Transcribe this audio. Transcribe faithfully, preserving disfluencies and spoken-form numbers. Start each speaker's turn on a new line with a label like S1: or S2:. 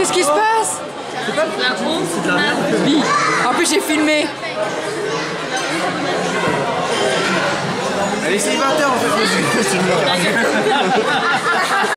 S1: Qu'est-ce qui se passe?
S2: C'est pas de la honte, c'est de la merde.
S1: Oui. En plus j'ai filmé.
S3: Elle est célibataire en fait.